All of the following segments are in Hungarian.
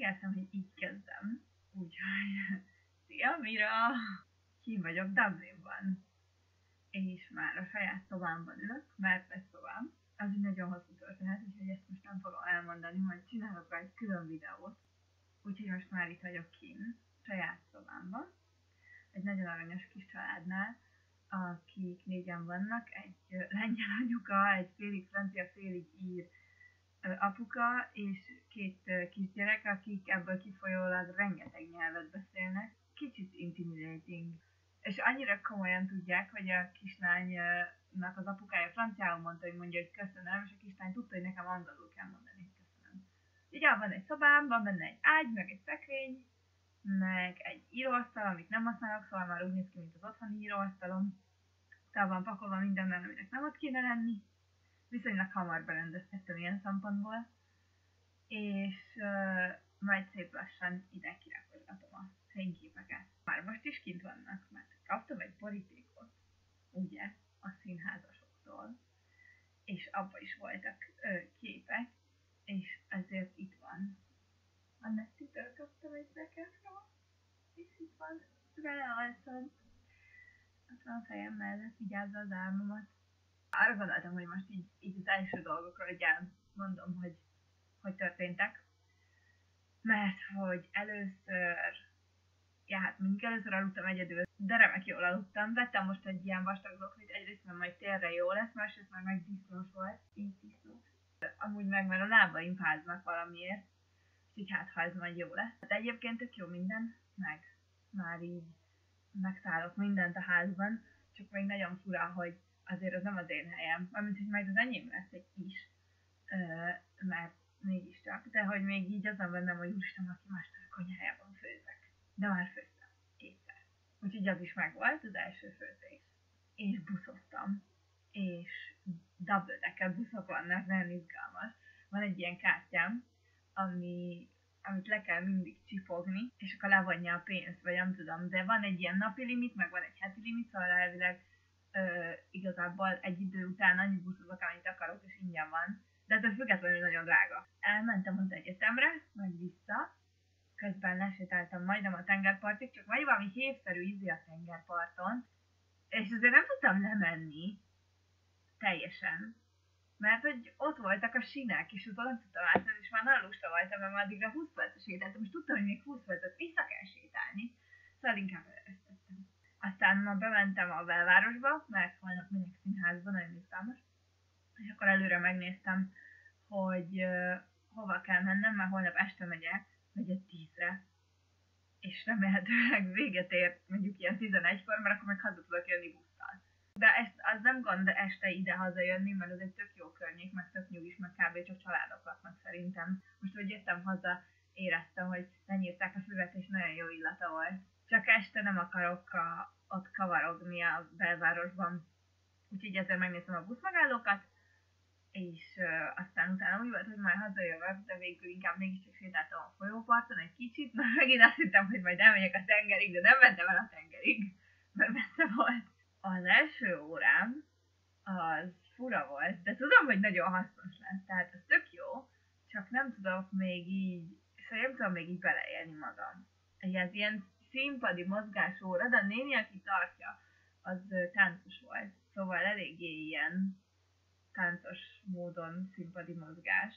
értem, hogy így kezdem. Úgyhogy, szia Mira! Ki vagyok Dublinban. És már a saját szobámban ülök, mert ez szobám. Az egy nagyon hosszú történet, úgyhogy ezt most nem fogom elmondani, majd csinálok rá egy külön videót. Úgyhogy most már itt vagyok kint, saját szobámban. Egy nagyon aranyos kis családnál, akik 4-en vannak, egy lengyel anyuka, egy félig francia, félig ír apuka, és 2 kisgyerek, akik ebből kifolyólag rengeteg nyelvet beszélnek. Kicsit intimidating. És annyira komolyan tudják, hogy a kislánynak az apukája franciául mondta, hogy mondja, hogy köszönöm, és a kislány tudta, hogy nekem angolul kell mondani, hogy köszönöm. Ugye van egy szobám, van benne egy ágy, meg egy szekrény, meg egy íróasztal, amit nem használok, szóval már úgy néz ki, mint az otthoni íróasztalom. Fel van pakolva mindennel, aminek nem ott kéne lenni. Viszonylag hamar berendeztettem ilyen szempontból. És majd szép lassan ide kirakodgatom a fényképeket. Már most is kint vannak, mert kaptam egy borítékot, ugye, a színházasoktól, és abban is voltak képek, és ezért itt van. A Nettitől kaptam egy zekefra, és itt van belealszom. Ott van a fejem mellett, vigyázza az álmomat. Arra gondoltam, hogy most így az első dolgokról így elmondom, hogy történtek. Mert hogy mondjuk először aludtam egyedül, de remek jól aludtam. Vettem most egy ilyen vastag zoknit, egyrészt mert majd térre jó lesz, másrészt már meg disznós volt. Így disznós. Amúgy meg mert a lábaim fáznak valamiért, úgyhogy hát ha ez majd jó lesz. De egyébként tök jó minden, meg már így megszállok mindent a házban, csak még nagyon fura, hogy azért az nem az én helyem, amint hogy majd az enyém lesz egy kis, mert mégiscsak, de hogy még így azon bennem, hogy úristen, aki másnak a konyhájában főzek. De már főztem, 2-szer. Úgyhogy az is megvolt, az első főzés. És buszoztam. És double-decker buszok vannak, nagyon izgalmas. Van egy ilyen kártyám, amit le kell mindig csipogni, és akkor levonja a pénzt, vagy nem tudom, de van egy ilyen napi limit, meg van egy heti limit, szóval elvileg igazából egy idő után annyi buszozok, amennyit akarok, és ingyen van. De ettől függetlenül nagyon drága. Elmentem az egyetemre, majd vissza, közben lesétáltam majdnem a tengerpartig, csak vagy valami hévszerű ízi a tengerparton, és azért nem tudtam lemenni teljesen, mert hogy ott voltak a sínek, és ott nem tudtam átmenni, és már nagyon lusta voltam, mert már addigra 20 percet sétáltam, és tudtam, hogy még 20 percet vissza kell sétálni, szóval inkább erőztettem. Aztán ma bementem a belvárosba, mert holnap megyek színházba, nagyon izgalmas, és akkor előre megnéztem, hogy hova kell mennem, mert holnap este megyek 10-re, és remélhetőleg véget ér mondjuk ilyen 11-kor, mert akkor meg haza tudok jönni busszal. De az nem gond este ide hazajönni, mert ez egy tök jó környék, meg tök nyugis, meg kb. Csak családok laknak szerintem. Most, hogy jöttem haza, éreztem, hogy lenyírták a füvet, és nagyon jó illata volt. Csak este nem akarok ott kavarogni a belvárosban. Úgyhogy ezért megnéztem a buszmegállókat, és aztán utána úgy volt, hogy már hazajövök, de végül inkább mégiscsak sétáltam a folyóparton egy kicsit, mert megint azt hittem, hogy majd elmegyek a tengerig, de nem mentem el a tengerig, mert messze volt. Az első órám az fura volt, de tudom, hogy nagyon hasznos lesz, tehát ez tök jó, csak nem tudok még így, szóval nem tudom még így beleélni magam. Ez ilyen színpadi mozgásóra, de a néni, aki tartja, az táncos volt, szóval eléggé ilyen táncos módon színpadi mozgás.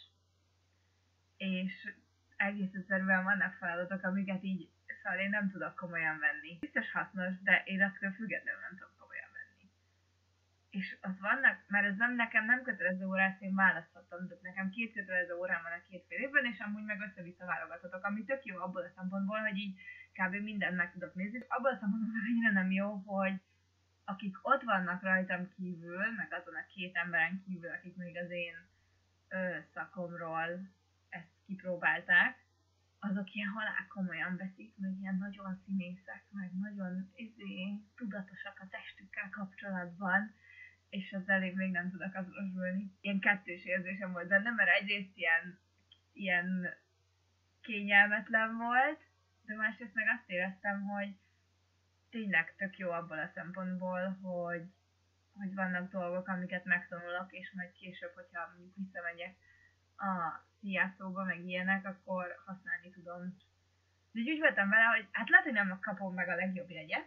És egész egyszerűen vannak feladatok, amiket így, szóval én nem tudok komolyan venni. Biztos hasznos, de én attól függetlenül nem tudok komolyan venni. És az vannak, mert ez nekem nem kötelező órá, ezt én választhatom, de nekem 2 kötelező órám van a 2 fél évben, és amúgy meg össze-vissza válogathatok, ami tök jó abból a szempontból, hogy így kb. Mindent meg tudok nézni, és abból a szempontból annyira nem jó, hogy akik ott vannak rajtam kívül, meg azon a 2 emberen kívül, akik még az én szakomról ezt kipróbálták, azok ilyen halál komolyan veszik, meg ilyen nagyon színészek, meg nagyon tudatosak a testükkel kapcsolatban, és az elég még nem tudok azonosulni. Ilyen kettős érzésem volt benne, mert egyrészt ilyen kényelmetlen volt, de másrészt meg azt éreztem, hogy tényleg tök jó abból a szempontból, hogy vannak dolgok, amiket megtanulok, és majd később, hogyha mondjuk visszamegyek a szijjátszóba, meg ilyenek, akkor használni tudom. pont. De úgy voltam vele, hogy hát lehet, hogy nem kapom meg a legjobb jegyet,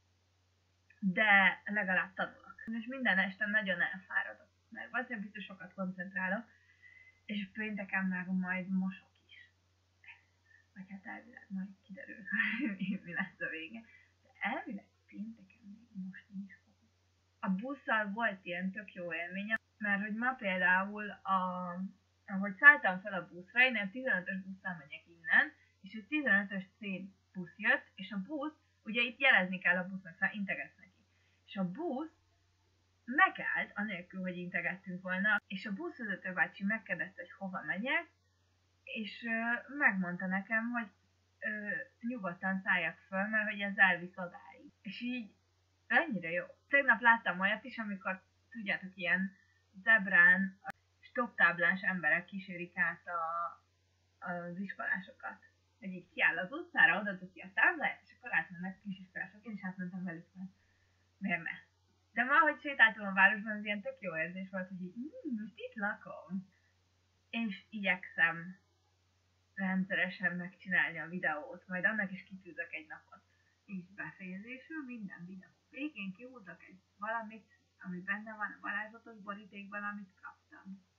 de legalább tanulok. És minden este nagyon elfáradok, mert valószínűleg biztos sokat koncentrálok, és pénteken meg majd mosok is. Vagy hát elvileg majd kiderül, mi lesz a vége. De elvileg pénteken még mosni is fogok. A busszal volt ilyen tök jó élményem, mert hogy ma például, ahogy szálltam fel a buszra, én egy 15-ös busszal megyek innen, és egy 15-ös C busz jött, és a busz, ugye itt jelezni kell a busznak, szóval integetsz neki. És a busz megállt, anélkül, hogy integettünk volna, és a buszvezető bácsi megkérdezte, hogy hova megyek, és megmondta nekem, hogy nyugodtan szálljak föl, mert hogy ez elvisz odáig. És így ennyire jó. Tegnap láttam olyat is, amikor, tudjátok, ilyen zebrán, stoptáblás emberek kísérik át az iskolásokat. Hogy így kiáll az utcára, oda teszi a tábláját, és akkor átmennek kisiskolások. Én is átmentem velük, mert miért ne? De ma, hogy sétáltam a városban, az ilyen tök jó érzés volt, hogy így, most itt lakom. És igyekszem rendszeresen megcsinálni a videót, majd annak is kitűzök egy napot. És befejezésül minden videó végén kihúzok egy valamit, ami benne van a varázslatos borítékban, amit kaptam.